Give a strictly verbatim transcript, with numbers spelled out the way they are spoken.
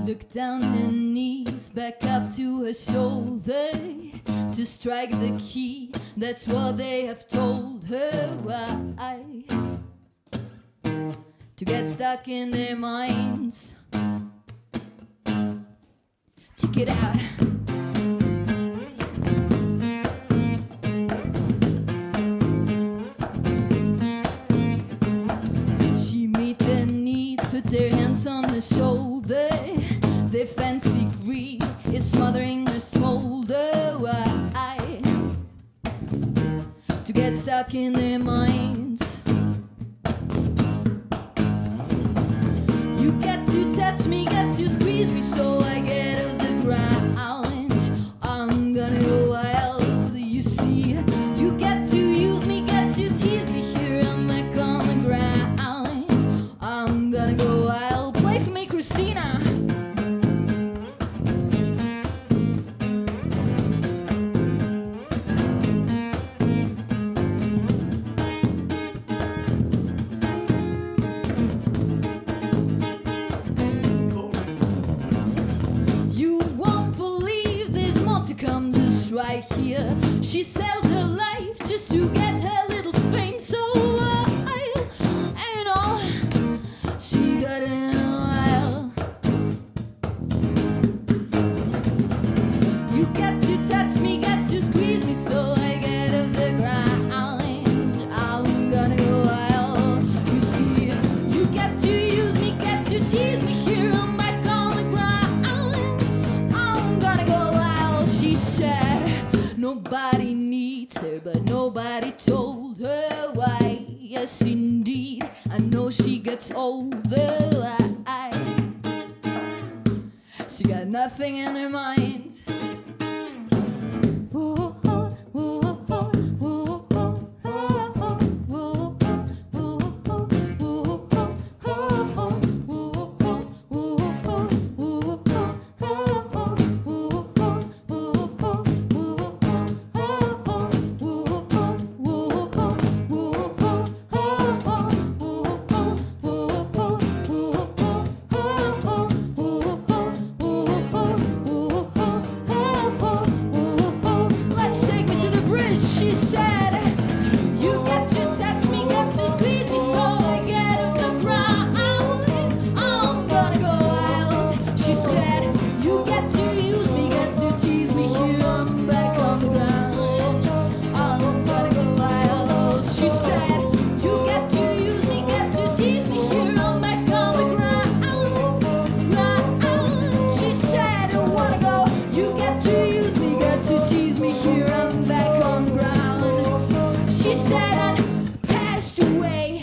Look down her knees, back up to her shoulder, to strike the key, that's what they have told her. Why? To get stuck in their minds. Check it out. She meet their needs, put their hands on her shoulder. Their fancy greed is smothering her smolder. Why? To get stuck in their minds. You get to touch me, get to squeeze me, so I get off the ground. I'm gonna go wild, you see. You get to use me, get to tease me, here I'm back on the ground. I'm gonna go wild, play for me, Christina. Come just right here. She sells her life just to get her little fame. So I, you know, she got it in a while. You get to touch me, get to squeeze me, so I get off the ground. I'm gonna go wild. You see, you get to use me, get to tease me, here I'm back on the ground. I'm gonna go wild. She said nobody needs her, but nobody told her why. Yes, indeed, I know she gets older. I, she got nothing in her mind. Whoa, whoa, whoa, whoa, whoa, whoa, whoa, she said, you get to touch me, get to squeeze me, so I get off the ground. I'm gonna go wild. She said, you get to use me, get to tease me, here I'm back on the ground. I'm gonna go wild. She said, you get to use me, get to tease me, here I'm back on the ground. ground. She said, I wanna go. You get to use me, get to tease me, here I'm back on the ground. She said I passed away.